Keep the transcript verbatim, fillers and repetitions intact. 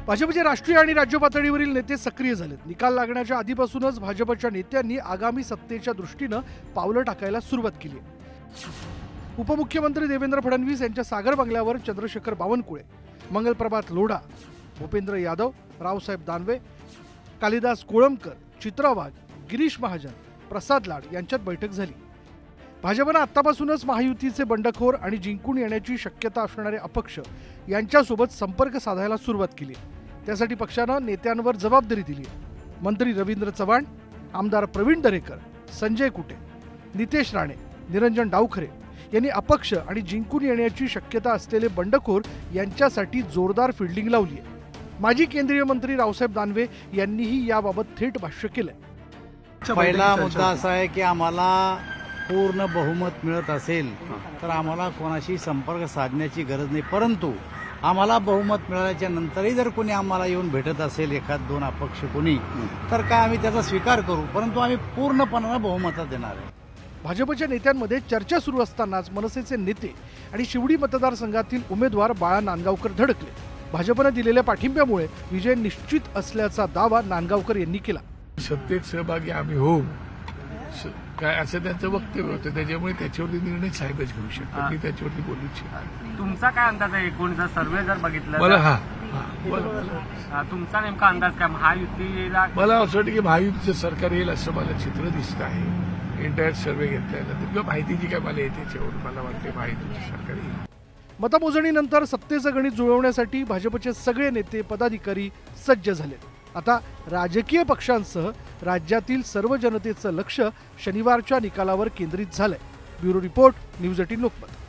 भाजपचे राष्ट्रीय आणि राज्य पातळीवरील नेते सक्रिय झालेत। निकाल लागण्याच्या आधीपासूनच भाजपच्या नेत्यांनी आगामी सत्तेच्या दृष्टीने पावलं टाकायला सुरुवात केली आहे। उपमुख्यमंत्री देवेंद्र फडणवीस यांच्या सागर बंगल्यावर चंद्रशेखर बावनकुळे, मंगलप्रभात लोढा, भूपेंद्र यादव, रावसाहेब दानवे, कालिदास कोळंबकर, चित्रा वाघ, गिरीश महाजन, प्रसाद लाड यांच्यात बैठक झाली। भाजपने आतापासूनच महायुतीचे बंडखोर आणि जिंकून येण्याची शक्यता असणारे अपक्ष यांच्यासोबत संपर्क साधायला सुरुवात केली। त्यासाठी पक्षाने नेत्यांवर जबाबदारी दिली आहे। मंत्री रवींद्र चव्हाण, आमदार प्रवीण दरेकर, संजय कुटे, नितेश राणे, निरंजन डावखरे यांनी अपक्ष आणि जिंकून येण्याची शक्यता असलेले बंडखोर यांच्यासाठी जोरदार फील्डिंग लावली आहे। माजी केंद्रीय मंत्री रावसाहेब दानवे यांनीही याबाबत थेट भाष्य केलंय। पहिला मुद्दा असा आहे की आम्हाला पूर्ण बहुमत मिळत असेल तर आम्हाला कोणाशी संपर्क साधण्याची गरज नाही, परंतु आम्हाला बहुमत मिळाल्याच्या नंतरही जर कोणी आम्हाला येऊन भेटत असेल, एखाद दोन अपक्ष कोणी, तर काय आम्ही त्याचा स्वीकार करू, परंतु आम्ही पूर्णपणे बहुमतात देणार आहे। भाजपच्या नेत्यांमध्ये चर्चा सुरू असतानाच मनसेचे नेते आणि शिवडी मतदारसंघातील उमेदवार बाळा नांदगावकर धडकले। भाजपने दिलेल्या पाठिंब्यामुळे विजय निश्चित असल्याचा दावा नांदगावकर यांनी केला। सत्तेत सहभागी आम्ही होऊ काय असं त्यांचं वक्तव्य होतं, त्याच्यामुळे त्याच्यावरती निर्णय साहेबच घेऊ शकतात, मी त्याच्यावरती बोलू शकतो। तुमचा काय अंदाज आहे? एकूणचा सर्वे जर बघितला मला हा बोला तुमचा नेमका अंदाज काय? महायुतीला मला असं वाटतं की महायुतीचं सरकार येईल असं मला चित्र दिसत आहे। इंटायर सर्वे घेतल्यानंतर किंवा माहितीची काय मला येते त्याच्यावरून मला वाटते महायुतीचं सरकार येईल। मतमोजणीनंतर सत्तेचं गणित जुळवण्यासाठी भाजपचे सगळे नेते पदाधिकारी सज्ज झाले। आता राजकीय पक्षांसह राज्यातील सर्व जनतेचं लक्ष शनिवारच्या निकालावर केंद्रित झालंय। Bureau report, news eighteen Lokmat.